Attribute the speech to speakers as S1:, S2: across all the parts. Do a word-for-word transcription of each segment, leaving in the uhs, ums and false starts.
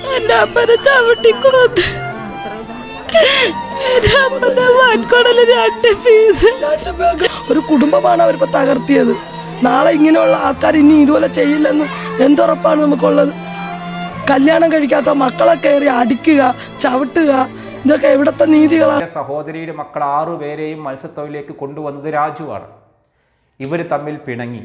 S1: എന്റെ അപ്പനെ ചവിട്ടിക്കൊന്ന് എന്റെ അപ്പന്റെ വാൻകൊടല് രണ്ട് ഫീസ്.
S2: ഒരു കുടുംബമാണ് അവരിപ്പോ തകർത്തിയത്. നാളെ ഇങ്ങനെയുള്ള ആൾക്കാർ ഇനി ഇതുപോലെ ചെയ്യില്ലെന്ന് എന്തുറപ്പാണ് നമുക്കുള്ളത്? കല്യാണം കഴിക്കാത്ത മക്കളെ കയറി അടിക്കുക, ചവിട്ടുക, ഇതൊക്കെ എവിടത്തെ നീതികളാണ്?
S3: സഹോദരിയുടെ മക്കൾ ആറുപേരെയും മത്സ്യത്തൊഴിലേക്ക് കൊണ്ടുവന്നത് രാജുവാണ്. ഇവർ തമ്മിൽ പിണങ്ങി.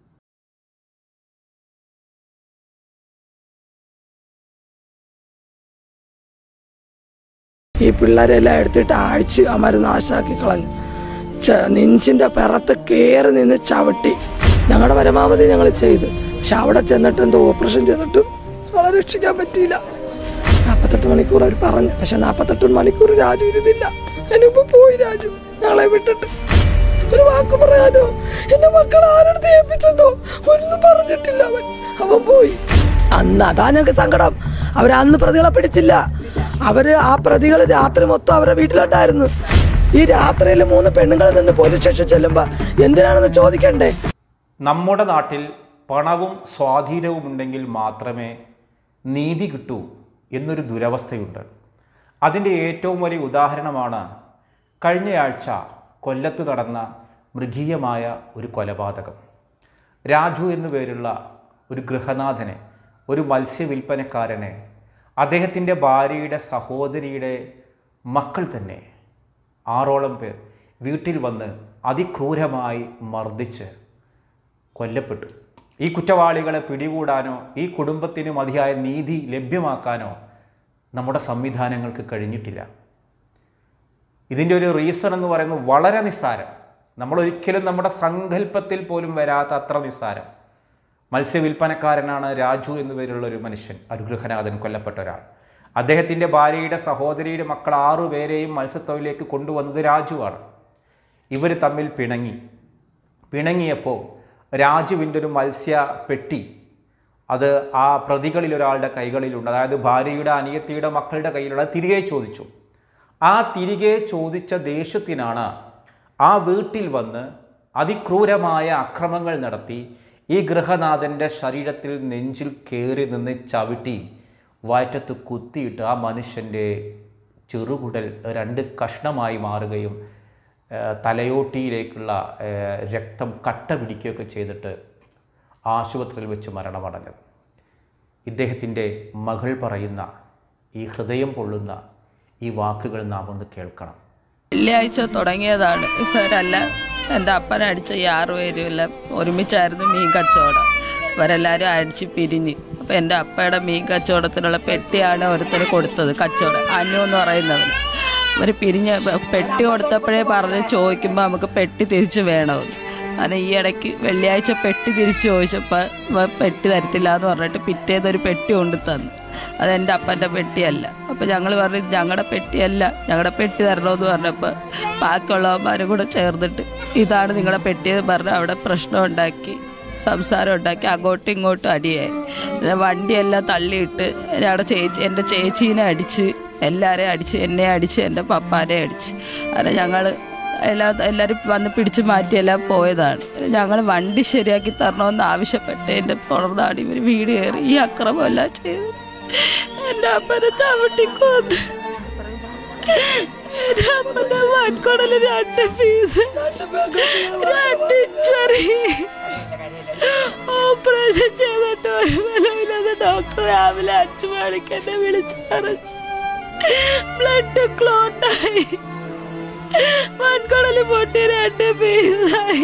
S2: ഈ പിള്ളേരെല്ലാം എടുത്തിട്ട് അടിച്ച് അമര് നാശാക്കി കളഞ്ഞു. നെഞ്ചിന്റെ പിറത്ത് കയറി നിന്ന് ചവിട്ടി. ഞങ്ങളുടെ പരമാവധി ഞങ്ങൾ ചെയ്തു. പക്ഷെ അവിടെ ചെന്നിട്ട് എന്തോ ഓപ്പറേഷൻ ചെയ്തിട്ട് അവളെ രക്ഷിക്കാൻ പറ്റിയില്ല. നാൽപ്പത്തെട്ട് മണിക്കൂർ അവർ പറഞ്ഞു. പക്ഷെ നാൽപ്പത്തെട്ട് മണിക്കൂർ രാജു ഇരുന്നില്ല. അതിനിപ്പോ പോയി രാജു ഞങ്ങളെ വിട്ടിട്ട്. ഒരു വാക്ക് പറയാനോ എന്റെ മക്കൾ ആരെടുത്ത് ഏൽപ്പിച്ചെന്നോ ഒന്നും പറഞ്ഞിട്ടില്ല. അവൻ അവൻ പോയി. അന്ന് അതാ ഞങ്ങൾക്ക് സങ്കടം. അവരന്ന് പ്രതികളെ പിടിച്ചില്ല. അവര് ആ പ്രതികൾ രാത്രി മൊത്തം അവരുടെ വീട്ടിലുണ്ടായിരുന്നു. ഈ രാത്രിയിൽ മൂന്ന് പെണ്ണുങ്ങൾ നിന്ന് പോലീസ് സ്റ്റേഷൻ ചെല്ലുമ്പോ എന്തിനാണെന്ന് ചോദിക്കണ്ടേ?
S3: നമ്മുടെ നാട്ടിൽ പണവും സ്വാധീനവും ഉണ്ടെങ്കിൽ മാത്രമേ നീതി കിട്ടൂ എന്നൊരു ദുരവസ്ഥയുണ്ട്. അതിൻ്റെ ഏറ്റവും വലിയ ഉദാഹരണമാണ് കഴിഞ്ഞയാഴ്ച കൊല്ലത്ത് നടന്ന മൃഗീയമായ ഒരു കൊലപാതകം. രാജു എന്നു പേരുള്ള ഒരു ഗൃഹനാഥനെ, ഒരു മത്സ്യവില്പനക്കാരനെ, അദ്ദേഹത്തിൻ്റെ ഭാര്യയുടെ സഹോദരിയുടെ മക്കൾ തന്നെ ആറോളം പേർ വീട്ടിൽ വന്ന് അതിക്രൂരമായി മർദ്ദിച്ച് കൊല്ലപ്പെട്ടു. ഈ കുറ്റവാളികളെ പിടികൂടാനോ ഈ കുടുംബത്തിന് മതിയായ നീതി ലഭ്യമാക്കാനോ നമ്മുടെ സംവിധാനങ്ങൾക്ക് കഴിഞ്ഞിട്ടില്ല. ഇതിൻ്റെ ഒരു റീസൺ എന്ന് പറയുന്നത് വളരെ നിസ്സാരം. നമ്മളൊരിക്കലും നമ്മുടെ സങ്കല്പത്തിൽ പോലും വരാത്ത അത്ര നിസ്സാരം. മത്സ്യവില്പനക്കാരനാണ് രാജു എന്നു പേരുള്ള ഒരു മനുഷ്യൻ, ഒരു ഗൃഹനാഥൻ, കൊല്ലപ്പെട്ട ഒരാൾ. അദ്ദേഹത്തിൻ്റെ ഭാര്യയുടെ സഹോദരിയുടെ മക്കൾ ആറുപേരെയും മത്സ്യത്തൊഴിലേക്ക് കൊണ്ടുവന്നത് രാജുവാണ്. ഇവർ തമ്മിൽ പിണങ്ങി. പിണങ്ങിയപ്പോൾ രാജുവിൻ്റെ ഒരു മത്സ്യ പെട്ടി അത് ആ പ്രതികളിൽ ഒരാളുടെ കൈകളിലുണ്ട്. അതായത് ഭാര്യയുടെ അനിയത്തിയുടെ മക്കളുടെ കയ്യിലുള്ള തിരികെ ചോദിച്ചു. ആ തിരികെ ചോദിച്ച ദേഷ്യത്തിനാണ് ആ വീട്ടിൽ വന്ന് അതിക്രൂരമായ അക്രമങ്ങൾ നടത്തി ഈ ഗൃഹനാഥൻ്റെ ശരീരത്തിൽ നെഞ്ചിൽ കയറി നിന്ന് ചവിട്ടി വയറ്റത്ത് കുത്തിയിട്ട് ആ മനുഷ്യൻ്റെ ചെറുകുടൽ രണ്ട് കഷ്ണമായി മാറുകയും തലയോട്ടിയിലേക്കുള്ള രക്തം കട്ട പിടിക്കുകയൊക്കെ ചെയ്തിട്ട് ആശുപത്രിയിൽ വെച്ച് മരണമടഞ്ഞത്. ഇദ്ദേഹത്തിൻ്റെ മകൾ പറയുന്ന ഈ ഹൃദയം പൊള്ളുന്ന ഈ വാക്കുകൾ നാം ഒന്ന് കേൾക്കണം.
S1: വെള്ളിയാഴ്ച തുടങ്ങിയതാണ്. ഇവരല്ല എൻ്റെ അപ്പനെ അടിച്ച ഈ ആറുപേരും എല്ലാം ഒരുമിച്ചായിരുന്നു മീൻ കച്ചവടം. ഇവരെല്ലാവരും അടിച്ച് പിരിഞ്ഞ്. അപ്പോൾ എൻ്റെ അപ്പയുടെ മീൻ കച്ചവടത്തിനുള്ള പെട്ടിയാണ് ഓരോരുത്തർ കൊടുത്തത്. കച്ചവടം അനു എന്ന് പറയുന്നവന് അവർ പിരിഞ്ഞ് പെട്ടി കൊടുത്തപ്പോഴേ പറഞ്ഞ് ചോദിക്കുമ്പോൾ നമുക്ക് പെട്ടി തിരിച്ച് വേണമെന്ന്. അങ്ങനെ ഈ ഇടയ്ക്ക് വെള്ളിയാഴ്ച പെട്ടി തിരിച്ച് ചോദിച്ചപ്പോൾ പെട്ടി തരത്തില്ല എന്ന് പറഞ്ഞിട്ട് പിറ്റേന്നൊരു പെട്ടി കൊണ്ട് തന്നു. അതെൻ്റെ അപ്പൻ്റെ പെട്ടിയല്ല. അപ്പോൾ ഞങ്ങൾ പറഞ്ഞു ഞങ്ങളുടെ പെട്ടിയല്ല, ഞങ്ങളുടെ പെട്ടി തരണമെന്ന് പറഞ്ഞപ്പോൾ ബാക്കിയുള്ളവന്മാരും കൂടെ ചേർന്നിട്ട് ഇതാണ് നിങ്ങളുടെ പെട്ടിയെന്ന് പറഞ്ഞ് അവിടെ പ്രശ്നം ഉണ്ടാക്കി, സംസാരം ഉണ്ടാക്കി, അങ്ങോട്ടും ഇങ്ങോട്ടും അടിയായി. വണ്ടിയെല്ലാം തള്ളിയിട്ട് ഞങ്ങളുടെ ചേച്ചി എൻ്റെ ചേച്ചീനെ അടിച്ച്, എല്ലാവരെയും അടിച്ച്, എന്നെ അടിച്ച്, എൻ്റെ പപ്പാനെ അടിച്ച്. അങ്ങനെ ഞങ്ങൾ എല്ലാ എല്ലാവരും വന്ന് പിടിച്ച് മാറ്റിയെല്ലാം പോയതാണ്. ഞങ്ങൾ വണ്ടി ശരിയാക്കി തരണമെന്ന് ആവശ്യപ്പെട്ട് എൻ്റെ തുടർന്നാണ് ഇവർ വീട് കയറി ഈ അക്രമമെല്ലാം ചെയ്ത് എൻ്റെ അപ്പനെ ചവിട്ടിക്കൊന്ന് എൻ്റെ അപ്പൻ്റെ വാൻകൊടല് രണ്ട് ഫീസ്, രണ്ട് ഇഞ്ചറി, ഓപ്പറേഷൻ ചെയ്തിട്ട് ഒരു ബലമില്ലാതെ ഡോക്ടർ രാവിലെ അഞ്ചു മണിക്ക് എന്നെ വിളിച്ചു പറഞ്ഞു ബ്ലഡ് ക്ലോട്ടായി, വാൻകൊടല് പൊട്ടി രണ്ട് പീസായി.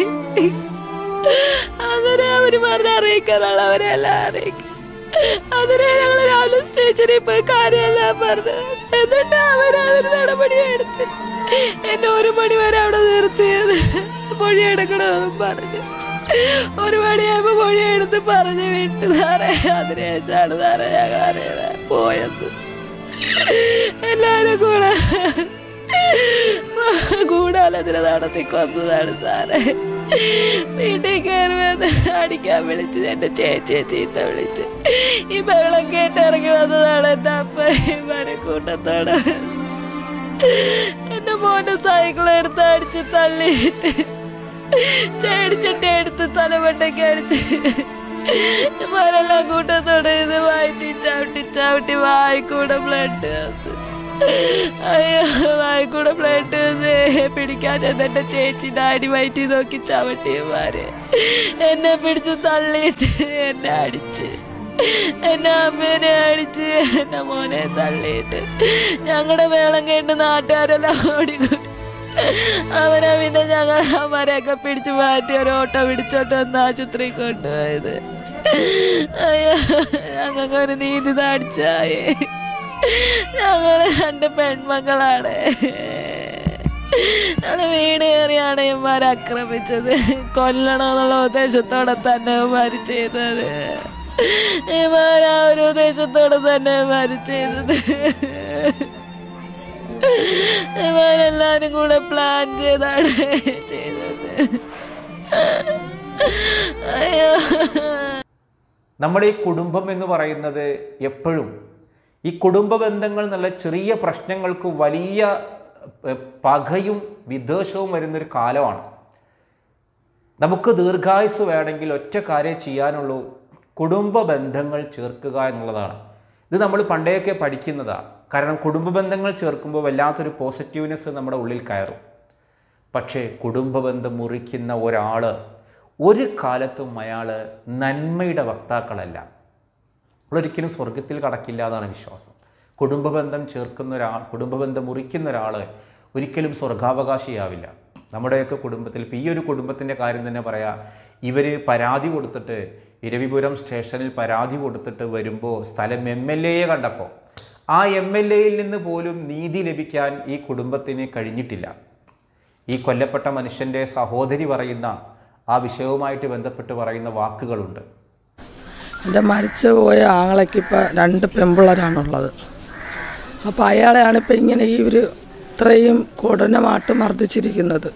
S1: അതിനെ അവര് പറഞ്ഞ് അറിയിക്കാനുള്ളവരെ എല്ലാം അറിയിക്കും. അതിനെ ഞങ്ങൾ രാവിലെ സ്റ്റേഷനിൽ പോയി കാര്യമെല്ലാം പറഞ്ഞു. എന്നിട്ട് അവരതൊരു നടപടി എടുത്ത് എന്നെ ഒരു മണി വരെ അവിടെ നിർത്തിയത്. മൊഴിയെടുക്കണമെന്നും പറഞ്ഞു ഒരു മണിയാകുമ്പോ മൊഴിയെടുത്ത് പറഞ്ഞ് വിട്ടു സാറേ. അതിനുശേഷമാണ് സാറേ ഞങ്ങൾ അറിയാതെ പോയത്. എല്ലാരും കൂടെ ഗൂഢാലോചന നടത്തി കൊന്നതാണ് സാറേ. വീട്ടിൽ കയറുമെന്ന് അടിക്കാൻ വിളിച്ച് എന്റെ ചേച്ചിയെ ചീത്ത വിളിച്ച് ഈ ബഹളം കേട്ട് ഇറങ്ങി വന്നതാണ് എന്റെ അപ്പ. മരക്കൂട്ടത്തോട് എന്റെ മോന്റെ സൈക്കിൾ എടുത്ത് അടിച്ച് തള്ളിയിട്ട് ചേടിച്ചട്ടി എടുത്ത് തലമണ്ടയ്ക്ക് അടിച്ച് ഇവരെല്ലാം കൂട്ടത്തോടെ ഇത് വയറ്റി ചവിട്ടി ചവിട്ടി വായിക്കൂടെ ബ്ലഡ് അയ്യോ വായിക്കൂടെ ബ്ലഡ് പിടിക്കാൻ എന്റെ ചേച്ചിയുടെ അടി വയറ്റി നോക്കി ചവിട്ടിയമാര് എന്നെ പിടിച്ച് തള്ളിയിട്ട് എന്നെ അടിച്ച് എന്നെ അമ്മേനെ അടിച്ച് എന്റെ മോനെ തള്ളിയിട്ട് ഞങ്ങളുടെ വേളം കേട്ട് നാട്ടുകാരെല്ലാം ഓടിക്കൂടി അവനെ പിന്നെ ഞങ്ങൾ അമ്മരെയൊക്കെ പിടിച്ചു മാറ്റി ഒരു ഓട്ടോ പിടിച്ചോട്ട് വന്ന് ആശുപത്രി കൊണ്ടുപോയത്. അയ്യോ ഞങ്ങൾക്ക് ഒരു നീതി താടിച്ചായി. ഞങ്ങള് രണ്ട് പെൺമക്കളാണ്. ഞങ്ങള് വീട് കയറിയാണ് ഇവന്മാരെ ആക്രമിച്ചത്. കൊല്ലണമെന്നുള്ള ഉദ്ദേശത്തോടെ തന്നെ ഇവന്മാര് ചെയ്തത്. ഇവന്മാർ ആ ഒരു ഉദ്ദേശത്തോടെ തന്നെ ഇവന്മാര് ചെയ്തത്. ഇവരെല്ലാരും കൂടെ പ്ലാൻ ചെയ്താണ് ചെയ്തത്. അയ്യോ
S3: നമ്മുടെ ഈ കുടുംബം എന്ന് പറയുന്നത് എപ്പോഴും ഈ കുടുംബ ബന്ധങ്ങൾ എന്നുള്ള ചെറിയ പ്രശ്നങ്ങൾക്ക് വലിയ പകയും വിദ്വേഷവും വരുന്നൊരു കാലമാണ്. നമുക്ക് ദീർഘായുസ് വേണമെങ്കിൽ ഒറ്റ കാര്യം ചെയ്യാനുള്ളൂ, കുടുംബ ബന്ധങ്ങൾ ചേർക്കുക എന്നുള്ളതാണ്. ഇത് നമ്മൾ പണ്ടേയൊക്കെ പഠിക്കുന്നതാണ്. കാരണം കുടുംബ ബന്ധങ്ങൾ ചേർക്കുമ്പോൾ വല്ലാത്തൊരു പോസിറ്റീവ്നെസ് നമ്മുടെ ഉള്ളിൽ കയറും. പക്ഷേ കുടുംബ ബന്ധം മുറിക്കുന്ന ഒരാൾ ഒരു കാലത്തും അയാൾ നന്മയുടെ വക്താക്കളല്ല. ഒരിക്കലും സ്വർഗത്തിൽ കടക്കില്ല എന്നാണ് വിശ്വാസം. കുടുംബ ബന്ധം ചേർക്കുന്ന ഒരാൾ, കുടുംബ ബന്ധം മുറിക്കുന്ന ഒരാൾ ഒരിക്കലും സ്വർഗാവകാശിയാവില്ല. നമ്മുടെയൊക്കെ കുടുംബത്തിൽ ഇപ്പോൾ ഈ ഒരു കുടുംബത്തിൻ്റെ കാര്യം തന്നെ പറയാം. ഇവർ പരാതി കൊടുത്തിട്ട് ഇരവിപുരം സ്റ്റേഷനിൽ പരാതി കൊടുത്തിട്ട് വരുമ്പോൾ സ്ഥലം എം എൽ എയെ കണ്ടപ്പോൾ ആ എം എൽ എയിൽ നിന്ന് പോലും നീതി ലഭിക്കാൻ ഈ കുടുംബത്തിന് കഴിഞ്ഞിട്ടില്ല. ഈ കൊല്ലപ്പെട്ട മനുഷ്യൻ്റെ സഹോദരി പറയുന്ന ആ വിഷയവുമായിട്ട് ബന്ധപ്പെട്ട് പറയുന്ന വാക്കുകളുണ്ട്.
S2: എൻ്റെ മരിച്ചു പോയ ആങ്ങളയ്ക്ക് ഇപ്പം രണ്ട് പെമ്പിള്ളേരാണുള്ളത്. അപ്പോൾ അയാളെയാണ് ഇപ്പം ഇങ്ങനെ ഈ ഒരു ഇത്രയും കൊടനമായിട്ട് മർദ്ദിച്ചിരിക്കുന്നത്.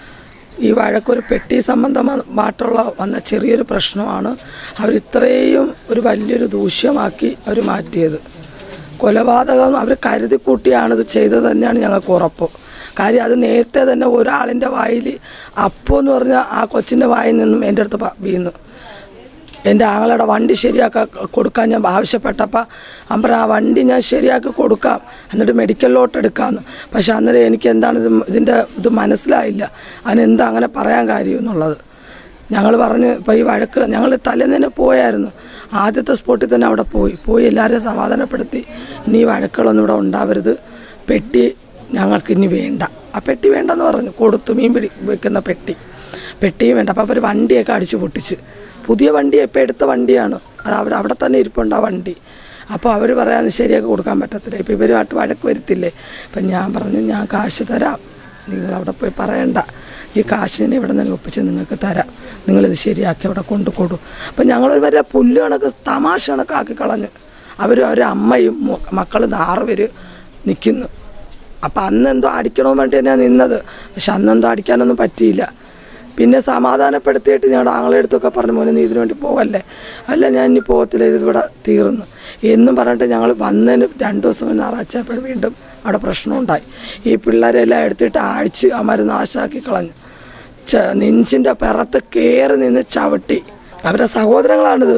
S2: ഈ വഴക്കൊരു പെട്ടി സംബന്ധമായിട്ടുള്ള വന്ന ചെറിയൊരു പ്രശ്നമാണ് അവരിത്രയും ഒരു വലിയൊരു ദൂഷ്യമാക്കി അവർ മാറ്റിയത്. കൊലപാതകം അവർ കരുതി കൂട്ടിയാണിത് ചെയ്തത് തന്നെയാണ് ഞങ്ങൾക്ക് ഉറപ്പ്. കാര്യം അത് നേരത്തെ തന്നെ ഒരാളിൻ്റെ വായിൽ അപ്പോ എന്ന് പറഞ്ഞാൽ ആ കൊച്ചിൻ്റെ വായിൽ നിന്നും എൻ്റെ അടുത്ത് വീണു. എൻ്റെ ആങ്ങളുടെ വണ്ടി ശരിയാക്കാൻ കൊടുക്കാൻ ഞാൻ ആവശ്യപ്പെട്ടപ്പോൾ അമ്പറ ആ വണ്ടി ഞാൻ ശരിയാക്കി കൊടുക്കാം, എന്നിട്ട് മെഡിക്കലിലോട്ട് എടുക്കാമെന്ന്. പക്ഷെ അന്നേരം എനിക്ക് എന്താണ് ഇത് ഇതിൻ്റെ ഇത് മനസ്സിലായില്ല, അതിനെന്താ അങ്ങനെ പറയാൻ കാര്യം എന്നുള്ളത്. ഞങ്ങൾ പറഞ്ഞ് ഇപ്പോൾ ഈ വഴക്ക് ഞങ്ങൾ തലേന്ന് തന്നെ പോയായിരുന്നു. ആദ്യത്തെ സ്പോട്ടിൽ തന്നെ അവിടെ പോയി പോയി എല്ലാവരെയും സമാധാനപ്പെടുത്തി. ഇനി ഈ വഴക്കുകളൊന്നും ഇവിടെ ഉണ്ടാവരുത്, പെട്ടി ഞങ്ങൾക്ക് ഇനി വേണ്ട. ആ പെട്ടി വേണ്ടെന്ന് പറഞ്ഞു കൊടുത്തു. മീൻ പിടി വെക്കുന്ന പെട്ടി പെട്ടിയും വേണ്ട. അപ്പോൾ അവർ വണ്ടിയൊക്കെ അടിച്ചു പൊട്ടിച്ച്, പുതിയ വണ്ടി ഇപ്പോൾ എടുത്ത വണ്ടിയാണ്, അത് അവർ അവിടെ തന്നെ ഇരിപ്പുണ്ട് ആ വണ്ടി. അപ്പോൾ അവർ പറയാൻ ശരിയാക്കി കൊടുക്കാൻ പറ്റത്തില്ല. ഇപ്പോൾ ഇവരുമായിട്ട് വഴക്ക് വരുത്തില്ലേ. അപ്പം ഞാൻ പറഞ്ഞു ഞാൻ കാശ് തരാം, നിങ്ങൾ അവിടെ പോയി പറയണ്ട, ഈ കാശിനെ ഇവിടെ നിന്ന് ഒപ്പിച്ച് നിങ്ങൾക്ക് തരാം, നിങ്ങളിത് ശരിയാക്കി അവിടെ കൊണ്ടു കൊടുക്കും. അപ്പം ഞങ്ങളൊരു വരെ പുല്ല് കണക്ക് തമാശ കണക്കാക്കി കളഞ്ഞ് അവർ ഒരു അമ്മയും മക്കളും ആറ് പേര് നിൽക്കുന്നു. അപ്പം അന്നെന്തോ അടിക്കണമെന്ന് വേണ്ടി തന്നെയാണ് നിന്നത്. പക്ഷെ അന്നെന്തോ അടിക്കാനൊന്നും പറ്റിയില്ല. പിന്നെ സമാധാനപ്പെടുത്തിയിട്ട് ഞങ്ങളുടെ ആങ്ങളെടുത്തൊക്കെ പറഞ്ഞു മോനെ നീ ഇതിനു വേണ്ടി പോവല്ലേ, അല്ല ഞാൻ ഇനി പോകത്തില്ല, ഇതിവിടെ തീർന്നു എന്നും പറഞ്ഞിട്ട് ഞങ്ങൾ വന്നതിന് രണ്ട് ദിവസം ഞായറാഴ്ചയപ്പോഴും വീണ്ടും അവിടെ പ്രശ്നമുണ്ടായി. ഈ പിള്ളേരെല്ലാം എടുത്തിട്ട് അടിച്ച് അമര് നാശാക്കി കളഞ്ഞു. ച നെഞ്ചിൻ്റെ പിറത്ത് കയറി നിന്ന് ചവിട്ടി. അവരുടെ സഹോദരങ്ങളാണിത്,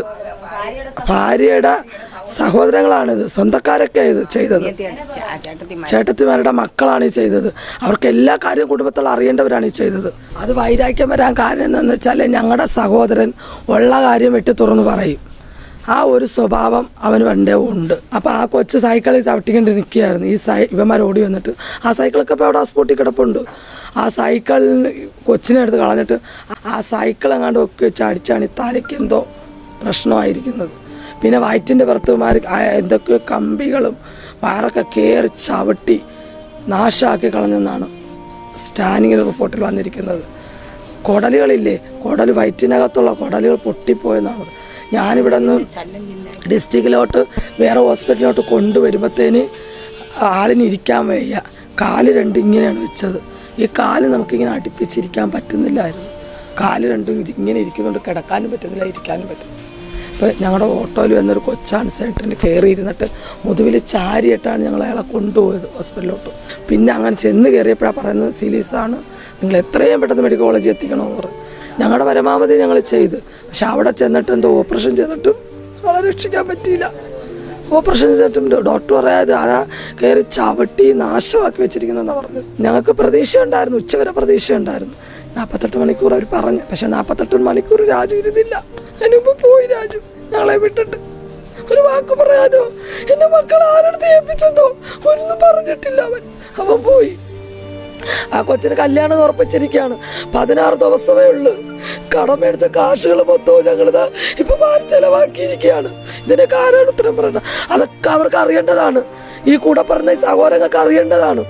S2: ഭാര്യയുടെ സഹോദരങ്ങളാണിത്, സ്വന്തക്കാരൊക്കെ ഇത് ചെയ്തത്, ചേട്ടത്തിമാരുടെ മക്കളാണ് ഈ ചെയ്തത്. അവർക്ക് എല്ലാ കാര്യവും കുടുംബത്തിൽ അറിയേണ്ടവരാണ് ഈ ചെയ്തത്. അത് വൈരാഗ്യം വരാൻ കാരണം എന്താണെന്ന് വെച്ചാൽ ഞങ്ങളുടെ സഹോദരൻ ഉള്ള കാര്യം വെട്ടി തുറന്ന് പറയും. ആ ഒരു സ്വഭാവം അവന് പണ്ടേ ഉണ്ട്. അപ്പോൾ ആ കൊച്ചു സൈക്കിളിൽ ചവിട്ടിക്കൊണ്ട് നിൽക്കുകയായിരുന്നു. ഈ സൈ ഇവന്മാർ ഓടി വന്നിട്ട് ആ സൈക്കിളൊക്കെ ഇപ്പോൾ അവിടെ ആ സ്പോട്ടിൽ കിടപ്പുണ്ട്. ആ സൈക്കിളിന് കൊച്ചിനെ എടുത്ത് കളഞ്ഞിട്ട് ആ സൈക്കിൾ എങ്ങാണ്ട് ഒക്കെ വെച്ച് അടിച്ചാണ് ഈ തലയ്ക്ക് എന്തോ പ്രശ്നമായിരിക്കുന്നത്. പിന്നെ വയറ്റിൻ്റെ പുറത്തുമാർ എന്തൊക്കെയോ കമ്പികളും വയറൊക്കെ കയറി ചവിട്ടി നാശമാക്കി കളഞ്ഞെന്നാണ് സ്കാനിങ്ങിൽ റിപ്പോർട്ടിൽ വന്നിരിക്കുന്നത്. കുടലുകളില്ലേ, കുടൽ വയറ്റിനകത്തുള്ള കുടലുകൾ പൊട്ടിപ്പോയെന്നാണ്. ഞാനിവിടെ നിന്ന് ഡിസ്ട്രിക്റ്റിലോട്ട് വേറെ ഹോസ്പിറ്റലിലോട്ട് കൊണ്ടുവരുമ്പോഴത്തേന് ആളിന് ഇരിക്കാൻ വയ്യ, കാല് രണ്ട് ഇങ്ങനെയാണ് വെച്ചത്. ഈ കാല് നമുക്കിങ്ങനെ അടുപ്പിച്ചിരിക്കാൻ പറ്റുന്നില്ലായിരുന്നു. കാല് രണ്ടും ഇങ്ങനെ ഇരിക്കുന്നുണ്ട്, കിടക്കാനും പറ്റുന്നില്ല, ഇരിക്കാനും പറ്റുന്നില്ല. ഇപ്പോൾ ഞങ്ങളുടെ ഓട്ടോയിൽ വന്നൊരു കൊച്ചാണ് സെൻറ്ററിന് കയറി ഇരുന്നിട്ട് മുതുവിൽ ചാരിയിട്ടാണ് ഞങ്ങൾ അയാളെ കൊണ്ടുപോയത് ഹോസ്പിറ്റലിലോട്ട്. പിന്നെ അങ്ങനെ ചെന്ന് കയറിയപ്പോഴാണ് പറയുന്നത് സീരിയസാണ്, നിങ്ങൾ എത്രയും പെട്ടെന്ന് മെഡിക്കൽ കോളേജിൽ എത്തിക്കണമെന്ന് പറഞ്ഞു. ഞങ്ങളുടെ പരമാവധി ഞങ്ങൾ ചെയ്ത്, പക്ഷെ അവിടെ ചെന്നിട്ട് എന്തോ ഓപ്പറേഷൻ ചെയ്തിട്ടും ആളെ രക്ഷിക്കാൻ പറ്റിയില്ല. ഓപ്പറേഷൻ ചെയ്തിട്ടും ഡോക്ടർ പറയാതെ ആരാ കയറി ചവിട്ടി നാശമാക്കി വെച്ചിരിക്കുന്നതെന്നാണ് പറഞ്ഞത്. ഞങ്ങൾക്ക് പ്രതീക്ഷ ഉണ്ടായിരുന്നു, ഉച്ചവരെ പ്രതീക്ഷ ഉണ്ടായിരുന്നു. നാൽപ്പത്തെട്ട് മണിക്കൂർ അവർ പറഞ്ഞു. പക്ഷെ നാൽപ്പത്തെട്ട് മണിക്കൂർ രാജു ഇരുന്നില്ല. അതിനുമ്പ് പോയി രാജു ഞങ്ങളെ വിട്ടിട്ട്. ഒരു വാക്ക് പറയാനോ എന്റെ മക്കൾ ആരെടുത്ത് ഏൽപ്പിച്ചെന്നോ ഒന്നും പറഞ്ഞിട്ടില്ല. അവൻ അവൻ പോയി. ആ കൊച്ചിന് കല്യാണം ഉറപ്പിച്ചിരിക്കുകയാണ്. പതിനാറ് ദിവസമേ ഉള്ളു. കടമെടുത്ത കാശുകൾ മൊത്തവും ഞങ്ങളിത് ഇപ്പൊ മാറി ചെലവാക്കിയിരിക്കുകയാണ്. ഇതിനൊക്കെ ആരാണ് ഉത്തരം പറയണത്? അതൊക്കെ അവർക്ക് അറിയേണ്ടതാണ്. ഈ കൂടെ പറഞ്ഞ ഈ സഹോദരങ്ങൾക്ക് അറിയേണ്ടതാണ്.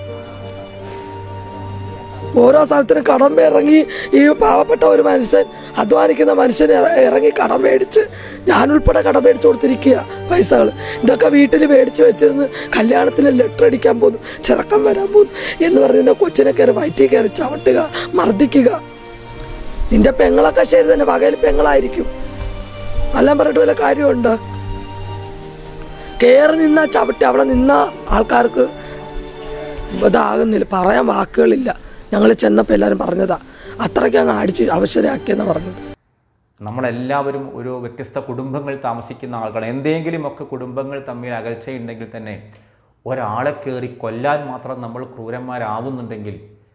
S2: ഓരോ സ്ഥലത്തിനും കടം ഇറങ്ങി ഈ പാവപ്പെട്ട ഒരു മനുഷ്യൻ, അധ്വാനിക്കുന്ന മനുഷ്യൻ ഇറങ്ങി കടം മേടിച്ച്, ഞാനുൾപ്പെടെ കടം മേടിച്ചു കൊടുത്തിരിക്കുക പൈസകൾ. ഇതൊക്കെ വീട്ടിൽ മേടിച്ച് വെച്ചിരുന്ന് കല്യാണത്തിന് ലെറ്റർ അടിക്കാൻ പോകുന്നു, ചിറക്കം വരാൻ പോകുന്നു എന്ന് പറഞ്ഞ കൊച്ചിനെ കയറി വയറ്റിൽ കയറി ചവിട്ടുക, മർദ്ദിക്കുക. നിന്റെ പെങ്ങളൊക്കെ ശരി തന്നെ, പകയിൽ പെങ്ങളായിരിക്കും. എല്ലാം പറഞ്ഞിട്ട് വല്ല കാര്യമുണ്ട്? കയറി നിന്ന ചവിട്ടി അവിടെ നിന്ന ആൾക്കാർക്ക് ഇതാകുന്നില്ല, പറയാൻ വാക്കുകളില്ല. ഞങ്ങൾ ചെന്നപ്പോൾ എല്ലാവരും പറഞ്ഞതാ, അത്രയ്ക്ക് അങ്ങ് അടിച്ച് അവശരാക്കിയെന്ന് പറഞ്ഞത്.
S3: നമ്മളെല്ലാവരും ഒരു വ്യത്യസ്ത കുടുംബങ്ങൾ താമസിക്കുന്ന ആളുകൾ. എന്തെങ്കിലുമൊക്കെ കുടുംബങ്ങൾ തമ്മിൽ അകൽച്ചയുണ്ടെങ്കിൽ തന്നെ ഒരാളെ കയറി കൊല്ലാൻ മാത്രം നമ്മൾ ക്രൂരന്മാരാവുന്നുണ്ടെങ്കിൽ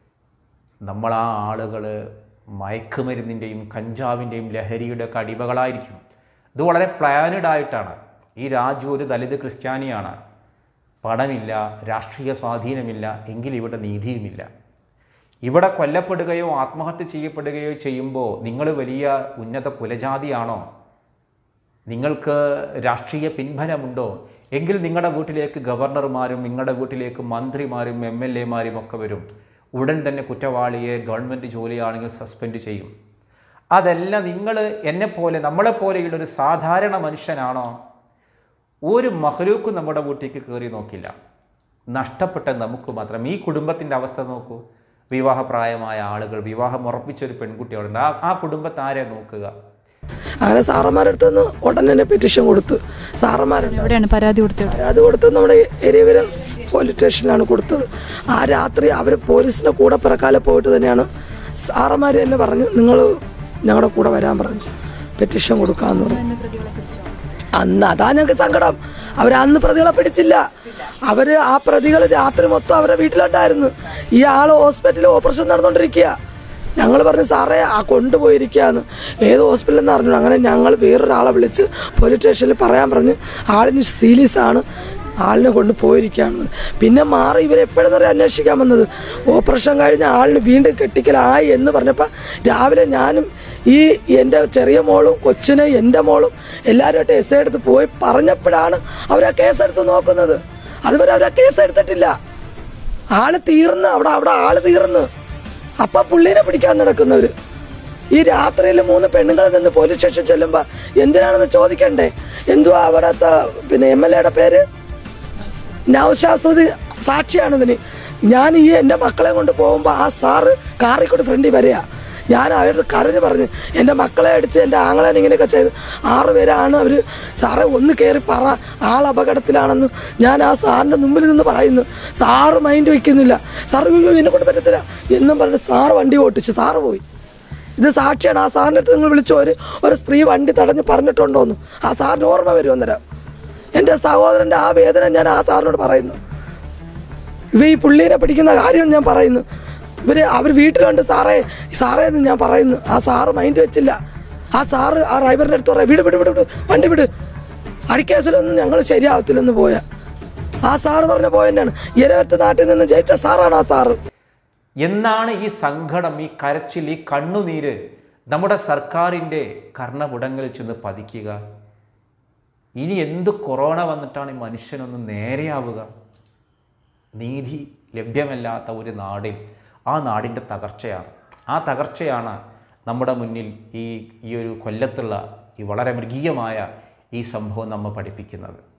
S3: നമ്മൾ ആ ആളുകൾ മയക്കുമരുന്നിൻ്റെയും കഞ്ചാവിൻ്റെയും ലഹരിയുടെയൊക്കെ അടിമകളായിരിക്കും. ഇത് വളരെ പ്ലാനഡ് ആയിട്ടാണ്. ഈ രാജു ഒരു ദലിത് ക്രിസ്ത്യാനിയാണ്. പണമില്ല, രാഷ്ട്രീയ സ്വാധീനമില്ല, എങ്കിൽ ഇവിടെ നീതിയുമില്ല. ഇവിടെ കൊല്ലപ്പെടുകയോ ആത്മഹത്യ ചെയ്യപ്പെടുകയോ ചെയ്യുമ്പോൾ നിങ്ങൾ വലിയ ഉന്നത കുലജാതിയാണോ? നിങ്ങൾക്ക് രാഷ്ട്രീയ പിൻബലമുണ്ടോ? എങ്കിൽ നിങ്ങളുടെ വീട്ടിലേക്ക് ഗവർണർമാരും നിങ്ങളുടെ വീട്ടിലേക്ക് മന്ത്രിമാരും എം എൽ എമാരും ഒക്കെ വരും. ഉടൻ തന്നെ കുറ്റവാളിയെ ഗവൺമെൻറ് ജോലിയാണെങ്കിൽ സസ്പെൻഡ് ചെയ്യും. അതല്ല, നിങ്ങൾ എന്നെപ്പോലെ നമ്മളെപ്പോലെയുള്ളൊരു സാധാരണ മനുഷ്യനാണോ? ഒരു മഹ്ലൂക്കും നമ്മുടെ വീട്ടിലേക്ക് കയറി നോക്കില്ല. നഷ്ടപ്പെട്ട നമുക്ക് മാത്രം. ഈ കുടുംബത്തിൻ്റെ അവസ്ഥ നോക്കൂ. വിവാഹപ്രായമായ ആളുകൾ, വിവാഹം ഉറപ്പിച്ചൊരു പെൺകുട്ടികളുണ്ട്. ആ ആ കുടുംബത്തെ ആരെ നോക്കുക?
S2: അങ്ങനെ സാറന്മാരെടുത്ത് നിന്ന് ഉടനെ തന്നെ പെറ്റീഷൻ കൊടുത്തു. സാറന്മാരെവിടെയാണ് പരാതി കൊടുത്തത്? പരാതി കൊടുത്തത് നമ്മുടെ എരിയവരം പോലീസ് സ്റ്റേഷനിലാണ് കൊടുത്തത്. ആ രാത്രി അവർ പോലീസിൻ്റെ കൂടെ പിറക്കാലെ പോയിട്ട് തന്നെയാണ് സാറന്മാർ തന്നെ പറഞ്ഞു, നിങ്ങൾ ഞങ്ങളുടെ കൂടെ വരാൻ പറഞ്ഞു, പെറ്റീഷൻ കൊടുക്കാമെന്ന് പറഞ്ഞു. അന്ന് അതാ ഞങ്ങൾക്ക് സങ്കടം. അവരന്ന് പ്രതികളെ പിടിച്ചില്ല. അവര് ആ പ്രതികൾ രാത്രി മൊത്തം അവരുടെ വീട്ടിലുണ്ടായിരുന്നു. ഈ ആള് ഹോസ്പിറ്റലിൽ ഓപ്പറേഷൻ നടന്നുകൊണ്ടിരിക്കുക. ഞങ്ങൾ പറഞ്ഞു സാറേ ആ കൊണ്ടുപോയിരിക്കുകയെന്ന്. ഏത് ഹോസ്പിറ്റലിൽ നിന്ന് അറിഞ്ഞു. അങ്ങനെ ഞങ്ങൾ വേറൊരാളെ വിളിച്ച് പോലീസ് സ്റ്റേഷനിൽ പറയാൻ പറഞ്ഞു, ആളിന് സീരിയസ് ആണ്, ആളിനെ കൊണ്ട് പോയിരിക്കുകയാണെന്ന്. പിന്നെ മാറി ഇവരെപ്പോഴും നേരം അന്വേഷിക്കാൻ വന്നത്. ഓപ്പറേഷൻ കഴിഞ്ഞ ആളിന് വീണ്ടും കെട്ടിക്കലായി എന്ന് പറഞ്ഞപ്പോൾ രാവിലെ ഞാനും ഈ എൻ്റെ ചെറിയ മോളും കൊച്ചിനെ എൻ്റെ മോളും എല്ലാവരുമായിട്ട് എസ് ഐ എടുത്ത് പോയി പറഞ്ഞപ്പോഴാണ് അവരാ കേസെടുത്ത് നോക്കുന്നത്. അതുവരെ അവരാ കേസെടുത്തിട്ടില്ല. ആള് തീർന്ന് അവിടെ അവിടെ ആള് തീർന്ന് അപ്പം പുള്ളീനെ പിടിക്കാൻ നടക്കുന്നവർ. ഈ രാത്രിയിൽ മൂന്ന് പെണ്ണുങ്ങളെ നിന്ന് പോലീസ് സ്റ്റേഷൻ ചെല്ലുമ്പോൾ എന്തിനാണെന്ന് ചോദിക്കണ്ടേ? എന്തുവാ അവിടുത്തെ പിന്നെ എം എൽ എയുടെ പേര് നൗഷാദ് സാക്ഷിയാണിതിന്. ഞാൻ ഈ എൻ്റെ മക്കളെ കൊണ്ട് പോകുമ്പോൾ ആ സാറ് കാറിൽ കൂടി ഫ്രണ്ടിൽ വരിക. ഞാൻ അവരുടെ കരഞ്ഞ് പറഞ്ഞ് എൻ്റെ മക്കളെ അടിച്ച് എൻ്റെ ആങ്ങളെ ഇങ്ങനെയൊക്കെ ചെയ്ത് ആറ് പേരാണ് അവർ. സാറെ ഒന്ന് കയറി പറ, ആൾ അപകടത്തിലാണെന്ന് ഞാൻ ആ സാറിൻ്റെ മുമ്പിൽ നിന്ന് പറയുന്നു. Sir mind വയ്ക്കുന്നില്ല. സാറ് എന്നെ കൊണ്ട് പറ്റത്തില്ല എന്നും പറഞ്ഞ് സാറ് വണ്ടി ഓട്ടിച്ച് സാറ് പോയി. ഇത് സാക്ഷിയാണ്. ആ സാറിൻ്റെ അടുത്ത് നിങ്ങൾ വിളിച്ചോ, ഒരു ഒരു സ്ത്രീ വണ്ടി തടഞ്ഞ് പറഞ്ഞിട്ടുണ്ടോന്ന് ആ സാറിന് ഓർമ്മ വരും അന്നേരം. എൻ്റെ സഹോദരൻ്റെ ആ വേദന ഞാൻ ആ സാറിനോട് പറയുന്നു. ഇവ ഈ പുള്ളീനെ പിടിക്കുന്ന കാര്യം ഞാൻ പറയുന്നു. ഇവർ അവർ വീട്ടിലുണ്ട് സാറേ സാറേ എന്ന് ഞാൻ പറയുന്നു. ആ സാറ് മൈൻഡ് വെച്ചില്ല. ആ സാറ് ആ ഡ്രൈവറിൻ്റെ അടുത്ത് പറയാം, വിട് വിട് വിട് വിട് വണ്ടി വിട്, അടിക്കേസിലൊന്നും ഞങ്ങൾ ശരിയാവത്തില്ലെന്ന് പോയ ആ സാറ് പറഞ്ഞ പോയെന്നാണ്. ഇരവത്തെ നാട്ടിൽ നിന്ന് ജയിച്ച സാറാണ് ആ സാറ്.
S3: എന്നാണ് ഈ സങ്കടം, ഈ കരച്ചിൽ, ഈ കണ്ണുനീര് നമ്മുടെ സർക്കാരിൻ്റെ കർണപുടങ്ങളിൽ ചെന്ന് പതിക്കുക? ഇനി എന്ത് കൊറോണ വന്നിട്ടാണ് ഈ മനുഷ്യനൊന്ന് നേരെയാവുക? നീതി ലഭ്യമല്ലാത്ത ഒരു നാടിൽ ആ നാടിൻ്റെ തകർച്ചയാണ്. ആ തകർച്ചയാണ് നമ്മുടെ മുന്നിൽ ഈ ഈ ഒരു കൊല്ലത്തുള്ള ഈ വളരെ മൃഗീയമായ ഈ സംഭവം നമ്മെ പഠിപ്പിക്കുന്നത്.